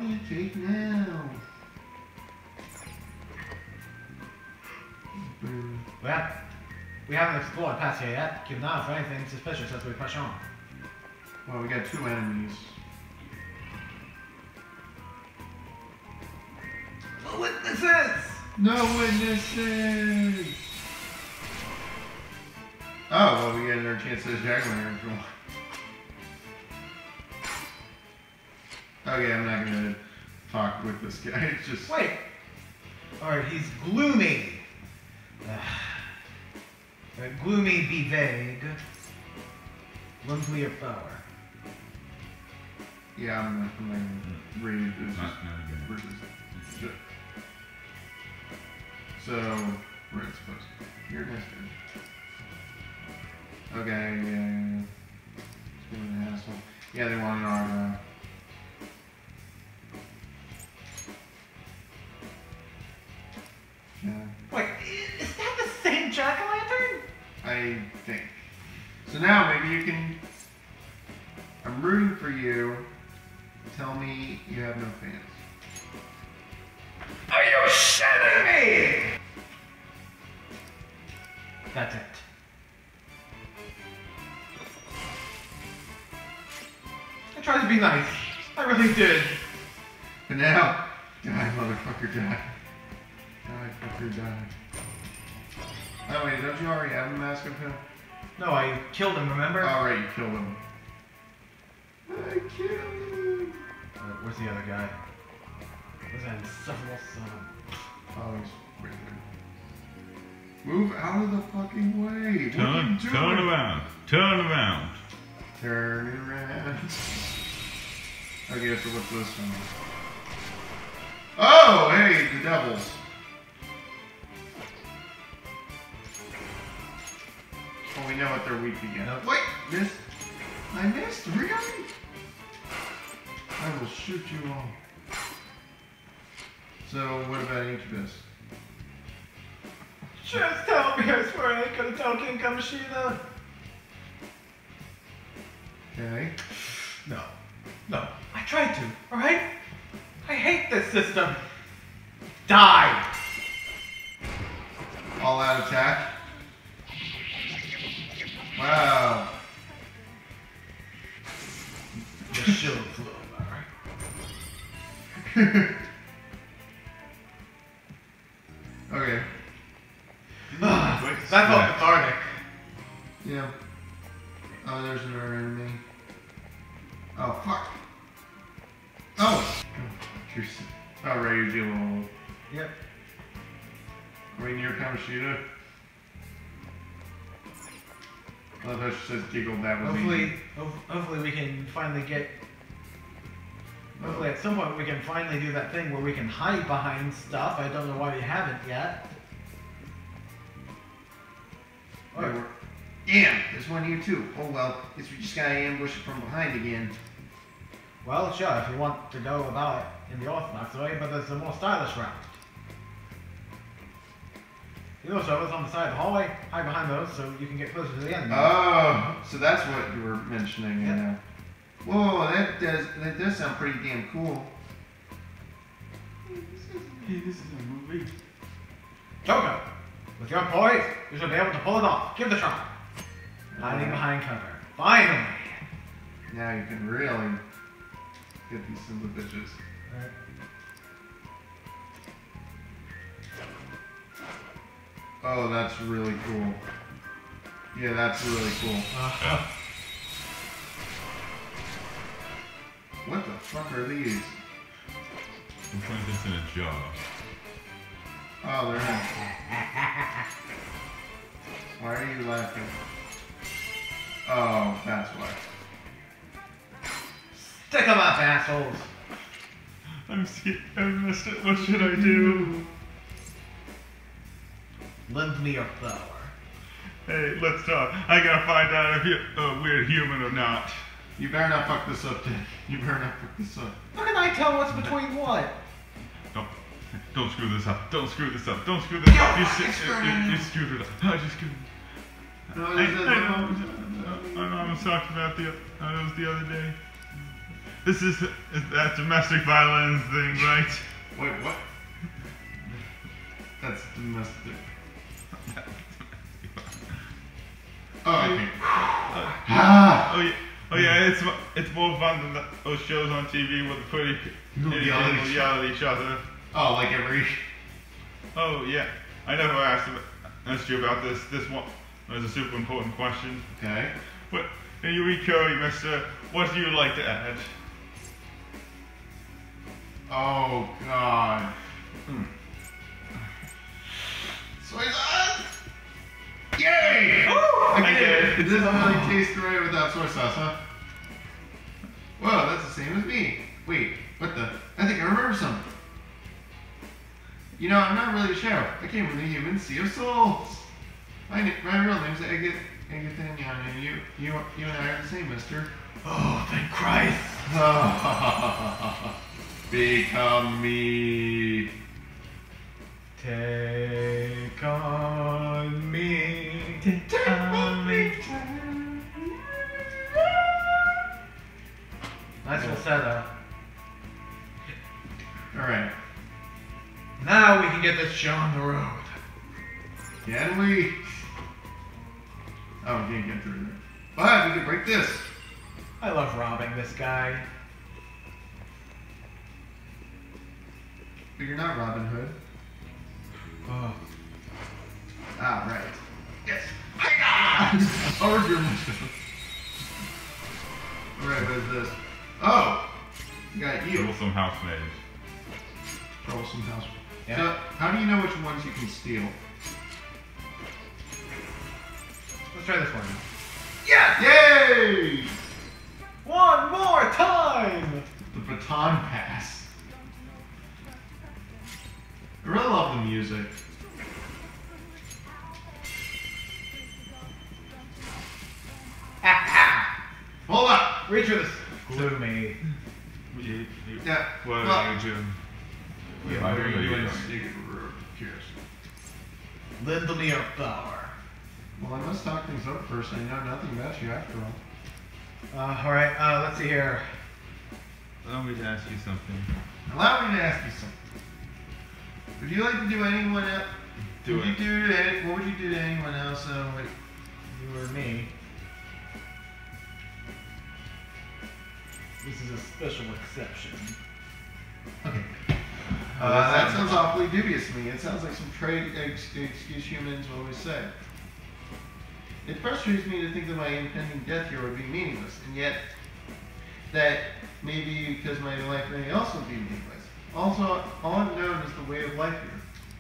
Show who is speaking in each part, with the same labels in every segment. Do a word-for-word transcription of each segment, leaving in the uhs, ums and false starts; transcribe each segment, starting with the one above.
Speaker 1: do you take now?
Speaker 2: Well, we haven't explored past here yet. Keep an eye out for anything suspicious as we push on.
Speaker 1: Well, we got two enemies.
Speaker 2: No witnesses!
Speaker 1: No witnesses! Oh, well, we get another chance to jack lantern for one. Okay, I'm not gonna talk with this guy. It's just.
Speaker 2: Wait! Alright, he's gloomy. Uh, gloomy, be vague. Lumsley of power.
Speaker 1: Yeah, I'm not, I'm not gonna read this.
Speaker 3: Not, not again.
Speaker 1: Versus. So, where it's supposed to be. You're next turn. Okay, yeah, yeah, yeah. It's been an asshole. Yeah, they wanted our, uh... yeah.
Speaker 2: Wait, is that the same jack-o'-lantern?
Speaker 1: I think. So now, maybe you can... I'm rooting for you. Tell me you have no fans.
Speaker 2: Are you shitting me? That's it. I tried to be nice. I really did.
Speaker 1: But now, die, motherfucker, die. Die, fucker, die. Oh wait, don't you already have a mask of him?
Speaker 2: No, I killed him, remember?
Speaker 1: Alright, you killed him. I killed him.
Speaker 2: Uh, where's the other guy? Where's that insufferable son?
Speaker 1: Oh, he's right there. Move out of the fucking way!
Speaker 3: Turn,
Speaker 1: what are you doing?
Speaker 3: turn around. Turn around.
Speaker 1: Turn around. Okay, so what's this one? Oh, hey, the devils. Well, we know what they're weak against.
Speaker 2: Nope.
Speaker 1: Wait, miss. I missed, really? I will shoot you all. So, what about Incubus?
Speaker 2: Just tell me, I swear I ain't gonna tell King Kamoshida.
Speaker 1: Okay.
Speaker 2: No. No. I tried to, alright? I hate this system. Die!
Speaker 1: All out attack. Wow.
Speaker 2: The shield flew, alright?
Speaker 1: Okay.
Speaker 2: That felt cathartic.
Speaker 1: Yeah. Oh, there's another enemy. Oh, fuck. Oh! You're, oh, right, you're dealing with.
Speaker 2: Yep.
Speaker 1: Are we near Kamoshida? I love how she says giggled, that was
Speaker 2: Hopefully,
Speaker 1: easy.
Speaker 2: ho hopefully we can finally get... Hopefully at some point we can finally do that thing where we can hide behind stuff. I don't know why we haven't yet.
Speaker 1: Yeah, we're- Damn, there's one here too. Oh well, guess we just gotta ambush it from behind again.
Speaker 2: Well, sure, if you want to go about it in the orthodox way, but there's a more stylish route. You know, so it's on the side of the hallway, hide behind those so you can get closer to the enemy.
Speaker 1: Oh, so that's what you were mentioning.
Speaker 2: Yeah.
Speaker 1: Yeah. Whoa, that does that does sound pretty damn cool.
Speaker 3: Hey, this is a movie.
Speaker 2: Joker, with your poise, you should be able to pull it off. Give it a try. Hiding behind cover. Finally!
Speaker 1: Now you can really get these sons of bitches.
Speaker 2: Alright.
Speaker 1: Oh, that's really cool. Yeah, that's really cool.
Speaker 2: Uh,
Speaker 1: What the fuck are these?
Speaker 3: I'm trying this in a jar.
Speaker 1: Oh, they're not. Why are you laughing? Oh, that's why.
Speaker 2: Stick 'em up, assholes!
Speaker 3: I'm scared. I missed it. What should I do?
Speaker 2: Lend me your power.
Speaker 3: Hey, let's talk. I gotta find out if you're a weird human or not.
Speaker 1: You better not fuck this up, Dick. You better not fuck this up.
Speaker 2: How can I tell what's between what?
Speaker 3: Don't, don't screw this up. Don't screw this up. Don't screw this
Speaker 1: Yo,
Speaker 3: up. You,
Speaker 1: fucking
Speaker 3: s-
Speaker 1: screw
Speaker 3: you,
Speaker 1: it.
Speaker 3: you screwed it up. I just screwed it
Speaker 1: No,
Speaker 3: up. I,
Speaker 1: this
Speaker 3: I
Speaker 1: is
Speaker 3: know. I know. I was talking about the. Uh, it was the other day. this is, is that domestic violence thing, right?
Speaker 1: Wait, what? That's domestic. Oh, okay. Ah!
Speaker 3: Oh yeah, oh yeah. It's mo- it's more fun than the, those shows on T V with the pretty
Speaker 1: Reality
Speaker 3: reality,
Speaker 1: show.
Speaker 3: reality shows. uh,
Speaker 1: Oh, like every.
Speaker 3: Oh yeah, I never asked about, asked you about this. This one was a super important question.
Speaker 1: Okay.
Speaker 3: What? Can you recurring, Mister? What do you like to add?
Speaker 1: Oh God. Hmm. Soy sauce. Yay!
Speaker 2: Oh,
Speaker 1: I
Speaker 3: I
Speaker 1: get
Speaker 3: did.
Speaker 1: it. It doesn't really taste right without soy sauce, huh? Whoa, that's the same as me. Wait, what the? I think I remember something. You know, I'm not really a shadow. I came from the human sea of souls. My, na- my real name's Agate Agathanion, and you, you, you and I are the same, mister.
Speaker 2: Oh, thank Christ.
Speaker 1: Become me.
Speaker 2: Take on me.
Speaker 1: Take on me.
Speaker 2: Nice falsetto.
Speaker 1: Alright.
Speaker 2: Now we can get this show on the road.
Speaker 1: Can we? Oh, we can't get through there. But we can break this.
Speaker 2: I love robbing this guy.
Speaker 1: But you're not Robin Hood.
Speaker 2: Oh.
Speaker 1: Ah, right. Yes. Hiya! Or your Alright, what is this? Oh! Got you.
Speaker 3: Troublesome housemaid.
Speaker 1: Troublesome house.
Speaker 2: Yeah.
Speaker 1: So, how do you know which ones you can steal?
Speaker 2: Let's try this one.
Speaker 1: Yeah! Yay!
Speaker 2: One more time!
Speaker 1: The baton pass. I really love the music. Hold up!
Speaker 2: Reach for this. Gloomy.
Speaker 3: You, you,
Speaker 1: Yeah.
Speaker 3: what
Speaker 1: well,
Speaker 3: are you doing?
Speaker 1: yeah,
Speaker 3: What
Speaker 1: what are you doing?
Speaker 3: doing?
Speaker 1: Secret room. Curious.
Speaker 2: Lend me your power.
Speaker 1: Well, I must talk things up first. I know nothing about you after all.
Speaker 2: Uh, alright, uh, let's see here.
Speaker 3: Allow me to ask you something.
Speaker 1: Allow me to ask you something. Would you like to do anyone else?
Speaker 3: Do
Speaker 1: would
Speaker 3: it.
Speaker 1: you do to any, what would you do to anyone else? Uh, with,
Speaker 2: You or me. This is a special exception.
Speaker 1: okay. Uh,
Speaker 2: Uh,
Speaker 1: that sounds awfully dubious to me. It sounds like some trade ex- excuse humans always say. It frustrates me to think that my impending death here would be meaningless, and yet that maybe because my life may also be meaningless. Also, all unknown is the way of life here.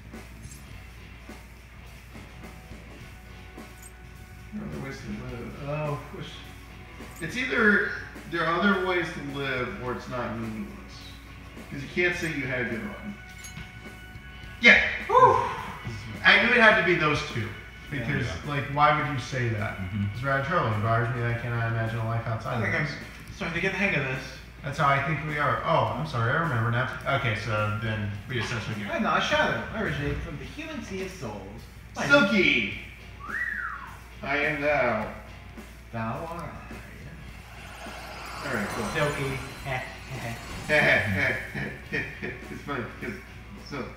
Speaker 1: There are other ways to live.
Speaker 2: Oh, wish.
Speaker 1: It's either there are other ways to live or it's not meaningless. Because you can't say you had a good run. Yeah. Whew. I knew it had to be those two. Because,
Speaker 3: Yeah.
Speaker 1: like, why would you say that?
Speaker 3: Mhm.
Speaker 1: It's rather troubling. It bothers me that I cannot imagine a life outside
Speaker 2: I
Speaker 1: of
Speaker 2: think I'm
Speaker 1: this.
Speaker 2: starting to get the hang of this.
Speaker 1: That's how I think we are. Oh, I'm sorry. I remember now. Okay, so then we essentially get
Speaker 2: I'm not a shadow. I originate from the human sea of souls. My
Speaker 1: Silky! I am thou.
Speaker 2: Thou art
Speaker 1: Alright, cool.
Speaker 2: I. Silky. Heh, heh, heh.
Speaker 1: It's funny because so.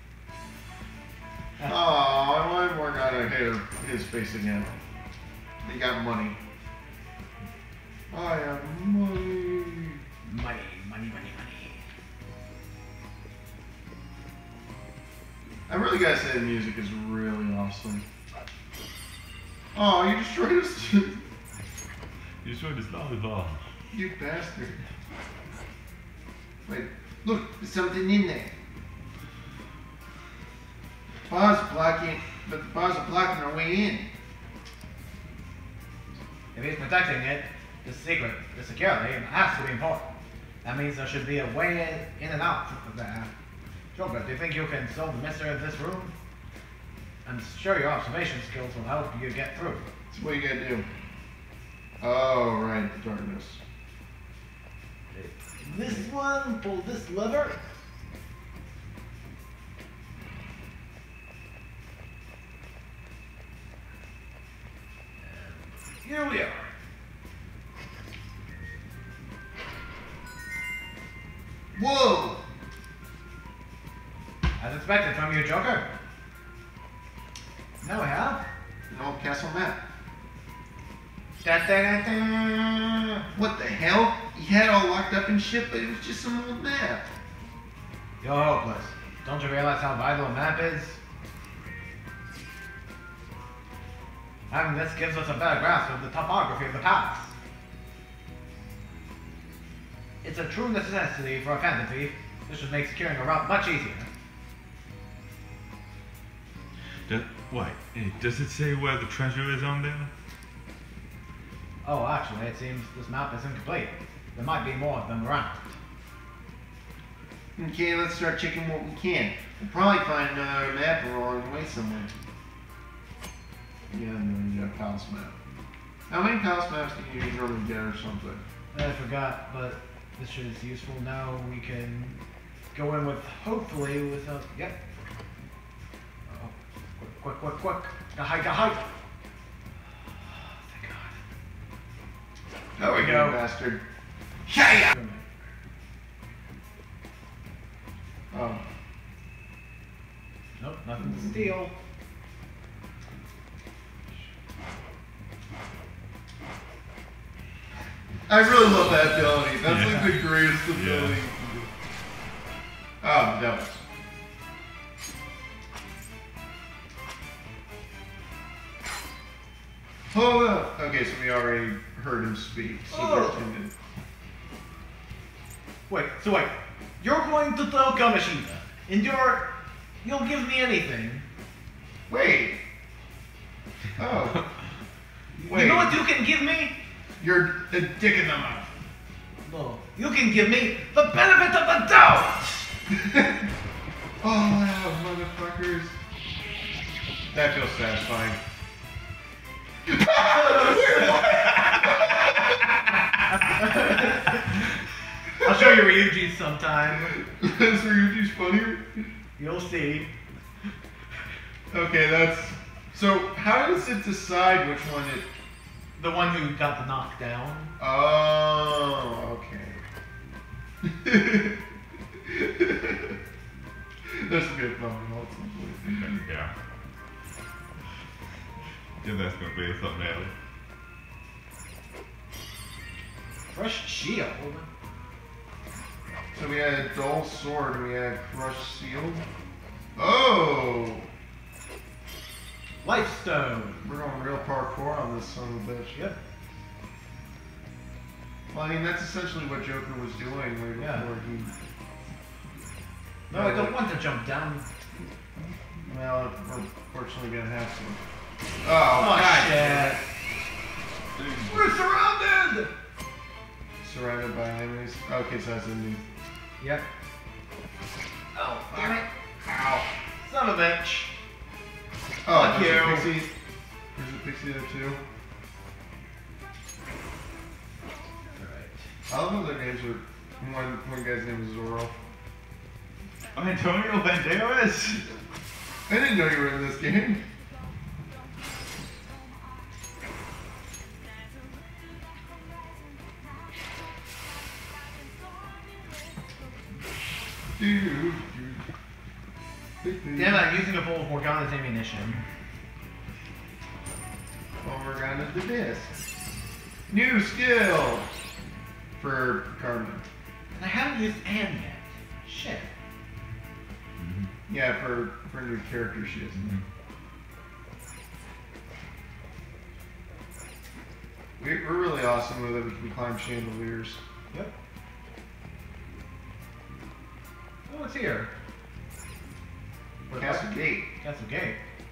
Speaker 1: Oh, I want to work on a his, his face again. They got money. I have money.
Speaker 2: Money, money, money, money.
Speaker 1: I really gotta say the music is really awesome. Oh, you destroyed us,
Speaker 3: You showed this lollipop.
Speaker 1: you bastard. Wait, look, there's something in there. Bars blocking, but the bars are blocking our way in.
Speaker 2: If he's protecting it, the secret, the security, it has to be important. That means there should be a way in and out of there. Joker, do you think you can solve the mystery of this room? I'm sure your observation skills will help you get through.
Speaker 1: So what you gotta do? Oh, right, the darkness.
Speaker 2: This one, pull this lever. And here we are.
Speaker 1: Whoa!
Speaker 2: As expected from you, Joker. Now we have.
Speaker 1: An old castle map.
Speaker 2: Da, da, da, da.
Speaker 1: What the hell? He had it all locked up and shit, but it was just some old map.
Speaker 2: You're hopeless. Don't you realize how vital a map is? Having this gives us a better grasp of the topography of the past. It's a true necessity for a fantasy. This should make securing a route much easier.
Speaker 3: Do, wait, eh, does it say where the treasure is on there?
Speaker 2: Oh, actually, it seems this map is incomplete. There might be more of them around.
Speaker 1: Okay, let's start checking what we can. We'll probably find another map along the way somewhere. Yeah, no, you got a palace map. How many palace maps do you normally get or something?
Speaker 2: I forgot, but this shit is useful now. We can go in with, hopefully, with a, yep. Oh, quick, quick, quick, quick. Go hide, go hide. Thank God.
Speaker 1: There we
Speaker 2: go.
Speaker 1: Bastard. Yeah! Oh.
Speaker 2: Nope, nothing to steal.
Speaker 1: I really love that ability. That's
Speaker 3: Yeah.
Speaker 1: like the greatest ability
Speaker 3: Yeah.
Speaker 1: you can do. Oh, devils. Hold up. Okay, so we already heard him speak. So
Speaker 2: Oh.
Speaker 1: they're timid.
Speaker 2: Wait, so wait. You're going to tell Kamishita, and you're, you'll give me anything.
Speaker 1: Wait. Oh. Wait.
Speaker 2: You know what you can give me?
Speaker 1: You're a dick in the mouth.
Speaker 2: No, you can give me the benefit of the doubt.
Speaker 1: Oh, wow, motherfuckers. That feels satisfying.
Speaker 2: I'll show you Ryuji sometime.
Speaker 1: Is Ryuji's funnier?
Speaker 2: You'll see.
Speaker 1: Okay, that's... So, how does it decide which one it...
Speaker 2: The one who got the knockdown.
Speaker 1: Oh, okay. This would be a fun one, ultimately.
Speaker 3: Yeah. Yeah, that's gonna be something else.
Speaker 2: Crushed shield.
Speaker 1: So we had dull sword and we had crushed shield. Oh!
Speaker 2: Life stone.
Speaker 1: We're going real parkour on this son of a bitch.
Speaker 2: Yep.
Speaker 1: Well, I mean, that's essentially what Joker was doing right
Speaker 2: Yeah.
Speaker 1: before he...
Speaker 2: No, I don't want to jump down.
Speaker 1: Well, we're fortunately gonna have to. Oh,
Speaker 2: Oh,
Speaker 1: God.
Speaker 2: shit. We're surrounded!
Speaker 1: Surrounded by enemies. Okay, so that's a new...
Speaker 2: Yep. Oh, damn it.
Speaker 1: Ow.
Speaker 2: Son of a bitch.
Speaker 1: Oh,
Speaker 2: Fuck
Speaker 1: there's a
Speaker 2: you.
Speaker 1: pixie. There's a pixie there too.
Speaker 2: Alright.
Speaker 1: I love other names with one, one guy's name is Zorro.
Speaker 3: Antonio Banderas?
Speaker 1: I didn't know you were in this game. Dude,
Speaker 2: Damn it, I'm using a full of Morgana's ammunition.
Speaker 1: Well, we're gonna do this. New skill for Carmen.
Speaker 2: And I haven't used Anne yet. Shit.
Speaker 1: Yeah, for for new character shit. We, we're really awesome with it. We can climb chandeliers.
Speaker 2: Yep. Oh, it's here.
Speaker 1: Castle Gate.
Speaker 2: Castle Gate.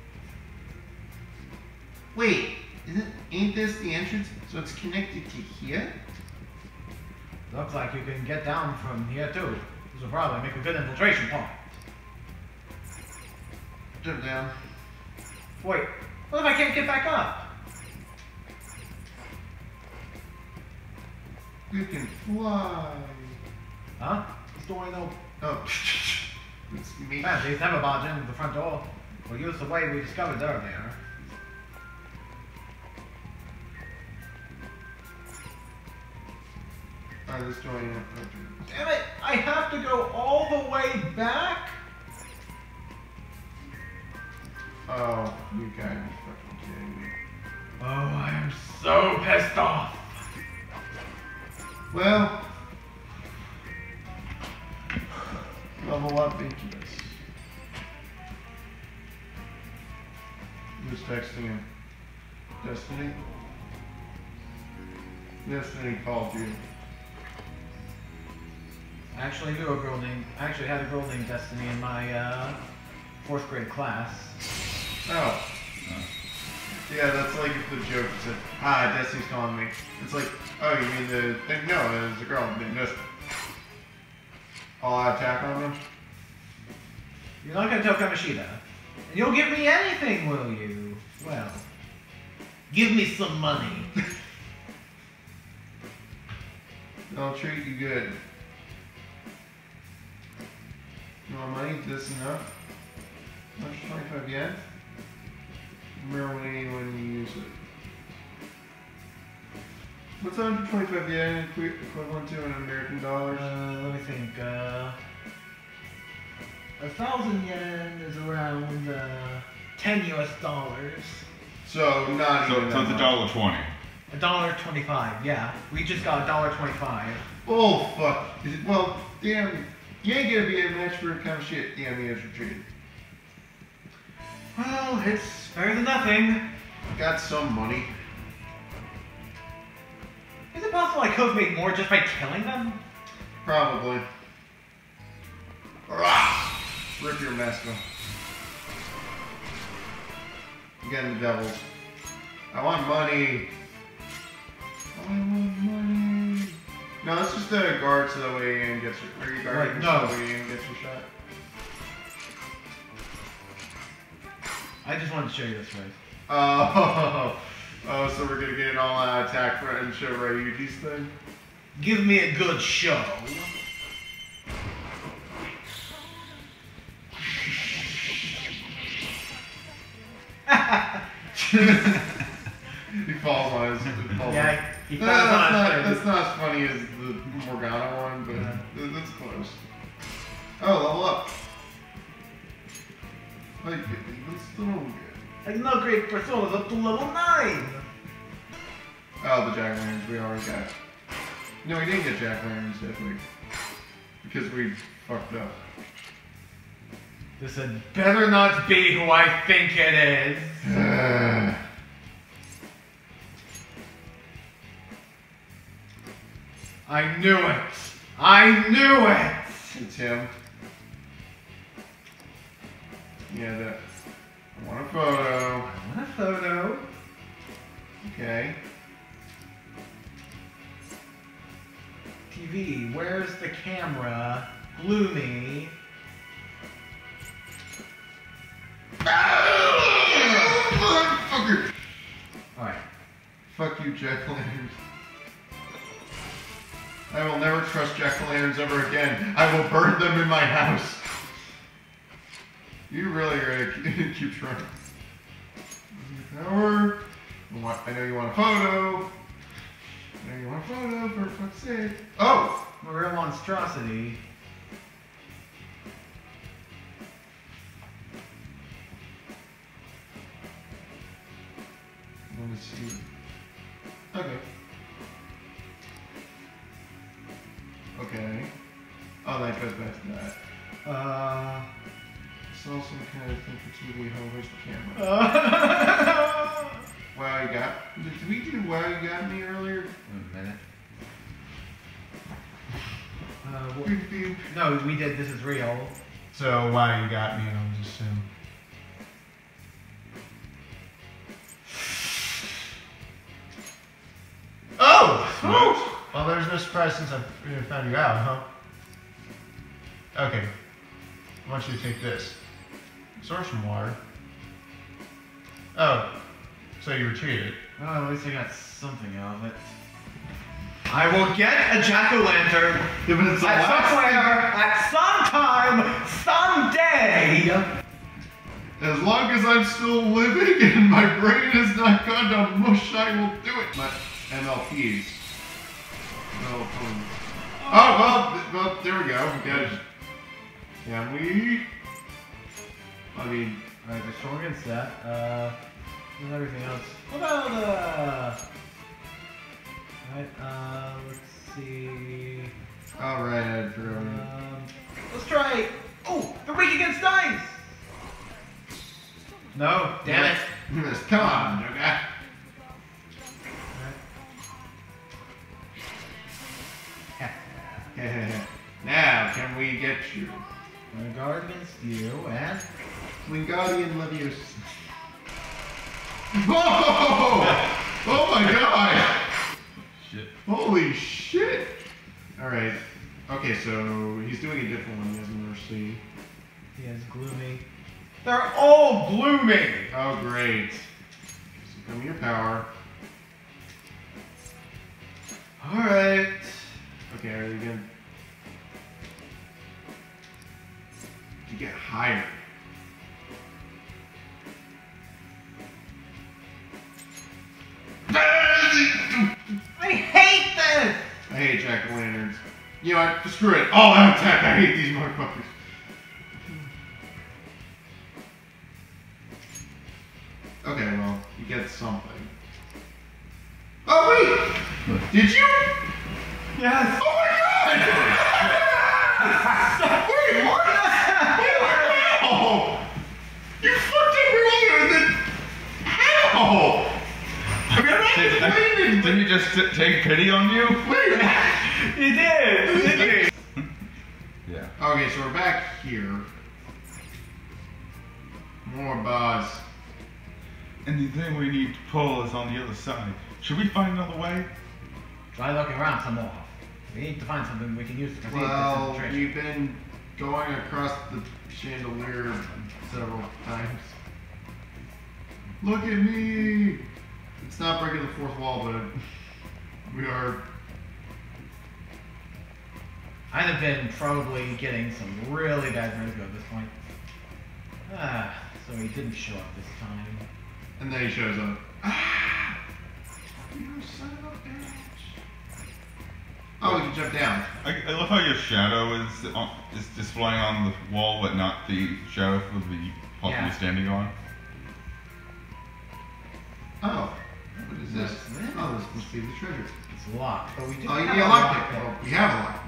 Speaker 1: Wait, isn't ain't this the entrance? So it's connected to here?
Speaker 2: Looks like you can get down from here too. This will probably make a good infiltration point.
Speaker 1: Jump down.
Speaker 2: Wait, what if I can't get back up?
Speaker 1: You can fly.
Speaker 2: Huh? This door ain't open.
Speaker 1: Oh, it's me.
Speaker 2: Man, these never barge in the front door. We'll use the way we discovered earlier.
Speaker 1: Oh, this door ain't open.
Speaker 2: Damn it! I have to go all the way back?
Speaker 1: Oh, you gotta be fucking kidding me.
Speaker 2: Oh, I am so pissed off.
Speaker 1: Well, level up into this. Who's texting him? Destiny? Destiny called you.
Speaker 2: I actually knew a girl named, I actually had a girl named Destiny in my uh, fourth grade class.
Speaker 1: Oh. Yeah, that's like if the joke said, ah, Destiny's calling me. It's like, oh, you mean the thing? No, it's a girl named Destiny. All out attack on me?
Speaker 2: You're not gonna tell Kamishita. And you'll give me anything, will you? Well, give me some money.
Speaker 1: I'll treat you good. You want money? This enough? one hundred twenty-five yen? Remember when when you use it. What's one hundred twenty-five yen equi equivalent to in American dollars?
Speaker 2: Uh, let me think. Uh, a thousand yen is around uh, ten U S dollars.
Speaker 1: So not
Speaker 3: So,
Speaker 1: even
Speaker 3: so
Speaker 1: that
Speaker 3: it's a
Speaker 1: much.
Speaker 3: dollar twenty.
Speaker 2: A dollar twenty-five. Yeah, we just got a dollar twenty-five.
Speaker 1: Oh fuck! Is it, well, damn, you ain't gonna be a match for kind of shit. Damn, he has retreated.
Speaker 2: Well, it's better than nothing.
Speaker 1: Got some money.
Speaker 2: Is it possible I could have made more just by killing them?
Speaker 1: Probably. Rah! Rip your mask off. Again, the devils. I want money. I want money. No, it's just a guard so that way Ian gets your, or you guard
Speaker 2: Right,
Speaker 1: so
Speaker 2: no.
Speaker 1: that way Ian gets your shot.
Speaker 2: I just wanted to show you this way.
Speaker 1: Oh, oh, so we're gonna get an all-out attack for and show Ryuji's thing.
Speaker 2: Give me a good show.
Speaker 1: He falls on his. He falls
Speaker 2: Yeah, he
Speaker 1: No,
Speaker 2: falls
Speaker 1: that's,
Speaker 2: on
Speaker 1: not,
Speaker 2: his
Speaker 1: that's not as funny as the Morgana one, but
Speaker 2: Yeah.
Speaker 1: th- that's close. Oh, level up. Like, that's still good.
Speaker 2: And no great personas up to level nine.
Speaker 1: Oh, the jack-o'-lanterns we already got. No, we didn't get jack-o'-lanterns, did we? Because we fucked up.
Speaker 2: This had better not be who I think it is. I knew it. I knew it.
Speaker 1: It's him. Yeah, that. I want a photo.
Speaker 2: I want a photo.
Speaker 1: Okay.
Speaker 2: T V, where's the camera? Gloomy.
Speaker 1: Motherfucker!
Speaker 2: Alright.
Speaker 1: Fuck you, jack-o'-lanterns. I will never trust jack-o'-lanterns ever again. I will burn them in my house. You really are gonna keep trying. Power. I know you want a photo. I know you want a photo, for fuck's sake. Oh!
Speaker 2: A real monstrosity.
Speaker 1: Let me see. Okay. Okay. Oh, that goes back to that.
Speaker 2: Uh.
Speaker 1: Saw some kind of thing for T V. Oh, where's the camera?
Speaker 2: Uh,
Speaker 1: Wow, you got. Did we do Wow, you got me earlier?
Speaker 2: a minute. Uh, wh-
Speaker 1: Beep, beep.
Speaker 2: no, we did This Is Real.
Speaker 1: So, Wow, you got me, I'll just assume. Oh!
Speaker 3: What?
Speaker 1: Well, there's no surprise since I found you out, huh? Okay. I want you to take this. Source from water. Oh. So you retreated.
Speaker 2: Oh, at least I got something out of it. I will get a jack-o'-lantern
Speaker 1: Yeah, but it's the
Speaker 2: at
Speaker 1: last
Speaker 2: somewhere, at some time, someday!
Speaker 1: As long as I'm still living and my brain has not gone to mush, I will do it. My M L Ps. No, um, Oh, well, th- well, there we go. We got it. Can we? I mean,
Speaker 2: Alright, we're strong against that. Uh, and everything else. What about, uh... Alright, uh, let's see...
Speaker 1: alright, I drew.
Speaker 2: Um, let's try... Oh, they're weak against dice! No, damn it.
Speaker 1: Come on, okay. Now, can we get you?
Speaker 2: I'm gonna guard against you, and...
Speaker 1: Wingardium Leviosa. Whoa! Oh my god!
Speaker 3: Shit.
Speaker 1: Holy shit! Alright. Okay, so he's doing a different one. He has Mercy.
Speaker 2: He has Gloomy. They're all gloomy!
Speaker 1: Oh, great. So come your power.
Speaker 2: Alright.
Speaker 1: Okay, are you gonna... You get higher.
Speaker 2: I hate this!
Speaker 1: I hate jack-o'-lanterns. You know what? Screw it. All out attack. I hate these motherfuckers. Okay, well, you get something. Oh, wait! Did you?
Speaker 2: Yes!
Speaker 1: Oh my god! Wait, what? How? You fucked up earlier and then... How? I mean, I'm not
Speaker 3: Did,
Speaker 1: complaining,
Speaker 3: did he just t- take pity on you?
Speaker 1: Wait,
Speaker 2: He did! Didn't he?
Speaker 3: Yeah.
Speaker 1: okay, so we're back here. More bars.
Speaker 3: And the thing we need to pull is on the other side. Should we find another way?
Speaker 2: Try looking around some more. We need to find something we can use to conceive
Speaker 1: Well,
Speaker 2: this infiltration.
Speaker 1: we've been going across the chandelier several times. Look at me! It's not breaking the fourth wall, but we are.
Speaker 2: I'd have been probably getting some really bad vertigo at this point. Ah, so he didn't show up this time.
Speaker 1: And then he shows up. Ah! You son of a bitch! Oh, we can jump down.
Speaker 3: I, I love how your shadow is on, is displaying on the wall, but not the shadow for the pot
Speaker 2: Yeah.
Speaker 3: you're standing on.
Speaker 1: Oh, what is this? Oh, this must be the treasure.
Speaker 2: It's locked, but we do
Speaker 1: Oh, you
Speaker 2: have
Speaker 1: need a
Speaker 2: a
Speaker 1: lockpick.
Speaker 2: lockpick.
Speaker 1: Well, we have a lockpick.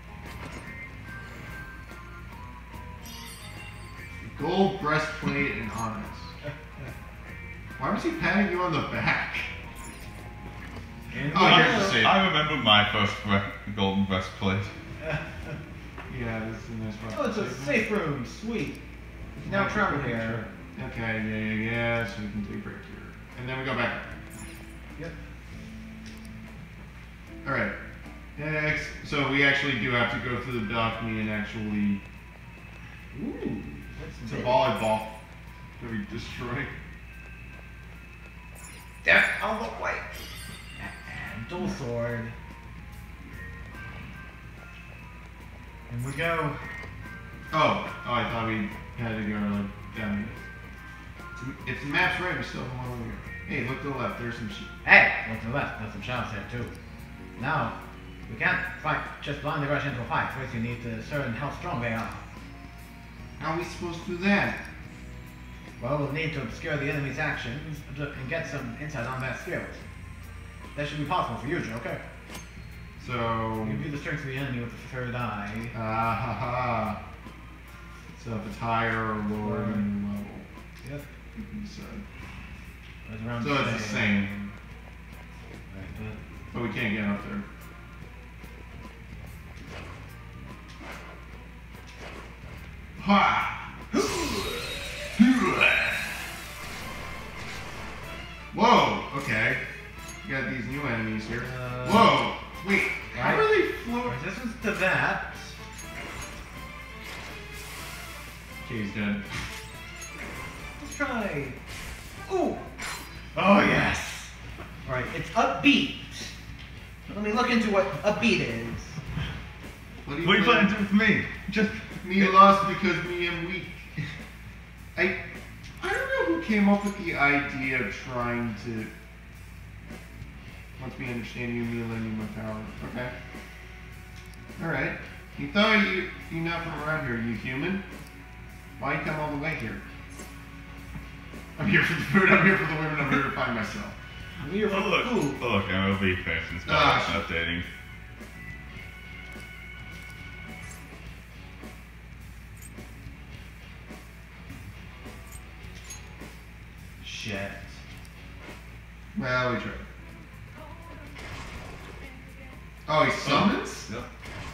Speaker 1: Gold breastplate and harness. Why was he patting you on the back?
Speaker 2: And
Speaker 1: Oh,
Speaker 2: we-
Speaker 1: here's the safe.
Speaker 3: I remember my first bre- golden breastplate.
Speaker 1: Yeah, this is a nice one.
Speaker 2: Oh, it's a safe room. Sweet. Now travel here.
Speaker 1: Okay, yeah, yeah, yeah. So we can take a break here, and then we go back.
Speaker 2: Yep.
Speaker 1: All right. Next, so we actually do have to go through the balcony and actually.
Speaker 2: Ooh. That's
Speaker 1: It's a
Speaker 2: big.
Speaker 1: volleyball that we destroy.
Speaker 2: Damn it, all the way. And dual sword. And we go.
Speaker 1: Oh, oh, I thought we had to go like down here. If the map's right, we still have one over here. Hey, look to the left. There's some sheep.
Speaker 2: Hey, look to the left. There's some shadows there too. Now, we can't fight. Just blindly rush into a fight. First, you need to discern how strong they are.
Speaker 1: How are we supposed to do that?
Speaker 2: Well, we'll need to obscure the enemy's actions and get some insight on their skills. That should be possible for you, Joker.
Speaker 1: So.
Speaker 2: You view the strength of the enemy with the third eye.
Speaker 1: Ah ha ha. So if it's higher or lower than your level,
Speaker 2: Yep.
Speaker 1: you can decide.
Speaker 2: Right around
Speaker 1: So it's the same,
Speaker 2: Right, but
Speaker 1: but we can't get up there. Ha! Whoa, okay. You got these new enemies here.
Speaker 2: Uh,
Speaker 1: Whoa! Wait, how
Speaker 2: right.
Speaker 1: are they floating?
Speaker 2: resistance to that.
Speaker 1: Okay, he's dead.
Speaker 2: Let's try. Ooh! Oh, yes! Alright, it's upbeat. Let me look into what upbeat is.
Speaker 1: What do you
Speaker 3: What are you
Speaker 1: plan?
Speaker 3: planning to do with me? Just
Speaker 1: Me lost because me am weak. I I don't know who came up with the idea of trying to once me understand you, me lending my power. Okay. Alright. You thought you you not from around here, you human? Why you come all the way here? I'm here for the food, I'm here for the women, I'm here to find myself.
Speaker 2: I'm here for
Speaker 3: Oh look,
Speaker 2: food.
Speaker 3: oh, look, I'm over fashion stuff
Speaker 1: Ah,
Speaker 3: updating.
Speaker 2: Shit.
Speaker 1: Well, we tried. Oh, he summons?
Speaker 3: Yep.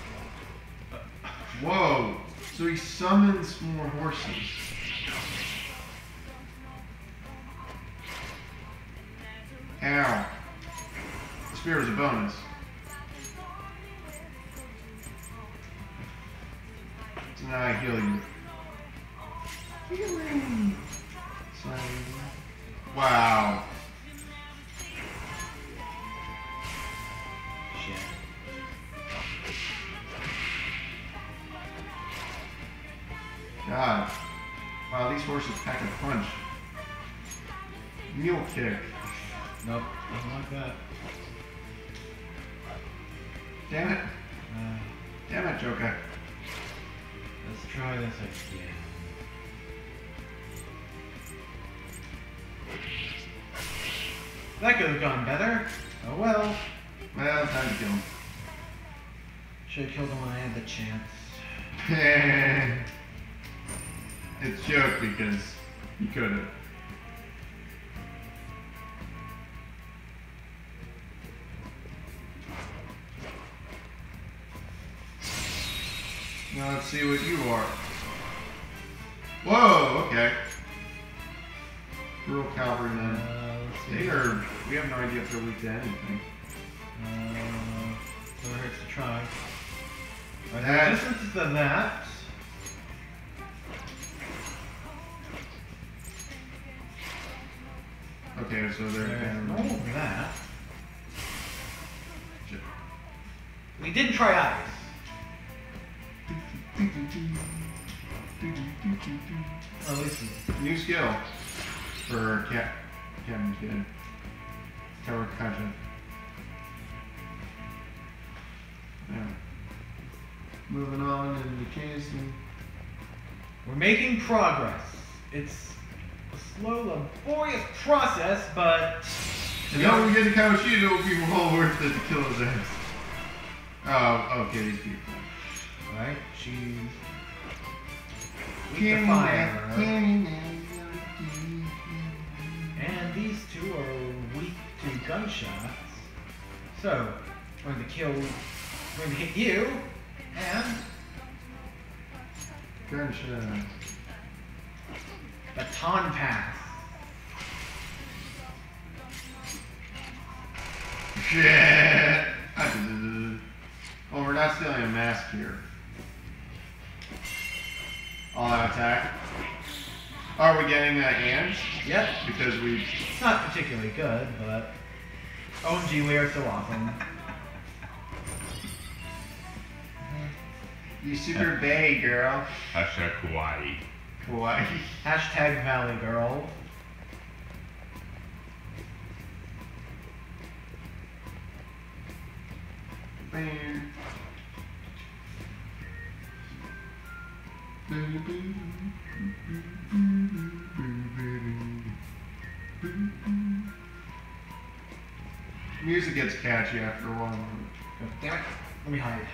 Speaker 1: Whoa. So he summons more horses. Ow. The spear is a bonus. So now I heal you. Healing. So, wow.
Speaker 2: Shit.
Speaker 1: God. Wow, these horses pack a punch. Mule kick.
Speaker 2: Nope, doesn't like that.
Speaker 1: Damn it.
Speaker 2: Uh,
Speaker 1: Damn it, Joker.
Speaker 2: let's try this again. That could have gone better. Oh well.
Speaker 1: Well, time to kill him.
Speaker 2: Should have killed him when I had the chance.
Speaker 1: It's a joke because you could have. Now let's see what you are. Whoa, okay. Rural cavalrymen.
Speaker 2: Uh, let's see.
Speaker 1: They are, we have no idea if they're weak to anything.
Speaker 2: Uh, never hurts to try. Right,
Speaker 1: That-
Speaker 2: distance to that.
Speaker 1: Okay, so they're
Speaker 2: There's
Speaker 1: kind
Speaker 2: all
Speaker 1: of.
Speaker 2: of that. We didn't try ice. Well, at least we-
Speaker 1: New skill for Cap Captain Kid. Tower Kaja. Yeah. Moving on in the case and
Speaker 2: we're making progress. It's a slow, laborious process, but
Speaker 1: and now we get to Kawashi, it will be well worth it to kill his ass. Oh, okay, these people.
Speaker 2: right? She's weak to fire, and these two are weak to gunshots. So, I'm going to kill, I'm going to hit you, and
Speaker 1: Gunshot.
Speaker 2: baton pass.
Speaker 1: Shit! Oh, we're not stealing a mask here. All out attack. Are we getting uh, ants?
Speaker 2: Yep.
Speaker 1: Because we.
Speaker 2: It's not particularly good, but O M G, we are so awesome.
Speaker 1: You super bae, girl.
Speaker 3: Hashtag kawaii.
Speaker 1: Kawaii.
Speaker 2: Hashtag Valley Girl.
Speaker 1: Bam. Music gets catchy after a while.
Speaker 2: Damn it. Let me hide.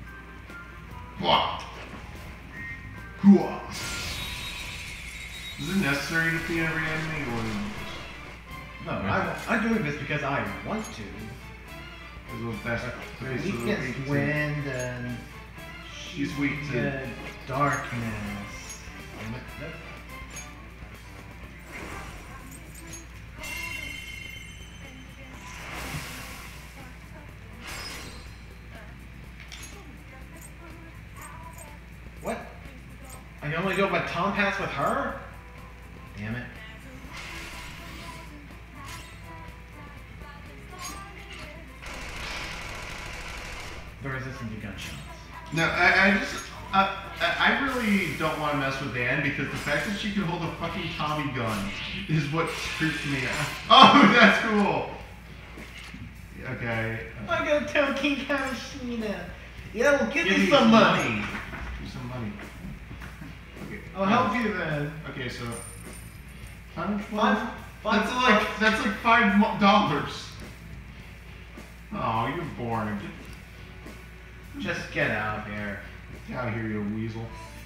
Speaker 1: Wah! Hooah! Is it necessary to defeat every enemy, or
Speaker 2: No, I'm, I'm doing this because I want to.
Speaker 1: is it the best place of the
Speaker 2: Weakness,
Speaker 1: weak to-
Speaker 2: wind, and
Speaker 1: She's weak to.
Speaker 2: the darkness. Damn it. Nope. What? I can only do a baton pass with her? Damn it. The resistant to gunshots.
Speaker 1: No, I, I just. Uh, I I really don't want to mess with Anne because the fact that she can hold a fucking Tommy gun is what creeps me out. Oh, that's cool! Okay. uh,
Speaker 2: I'm gonna tell King Kamishina. Yo, give,
Speaker 1: Give
Speaker 2: me
Speaker 1: me
Speaker 2: some
Speaker 1: some
Speaker 2: money.
Speaker 1: Give me some money. Okay.
Speaker 2: I'll help you then.
Speaker 1: Okay, so times
Speaker 2: Five,
Speaker 1: twelve.
Speaker 2: five,
Speaker 1: That's like that's like five mo- dollars. Oh, you're boring.
Speaker 2: Just get out of here.
Speaker 1: Get out of here, you weasel.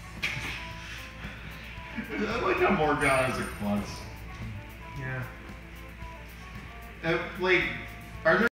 Speaker 1: I like how Morgana is a klutz.
Speaker 2: Yeah.
Speaker 1: Uh, like, are there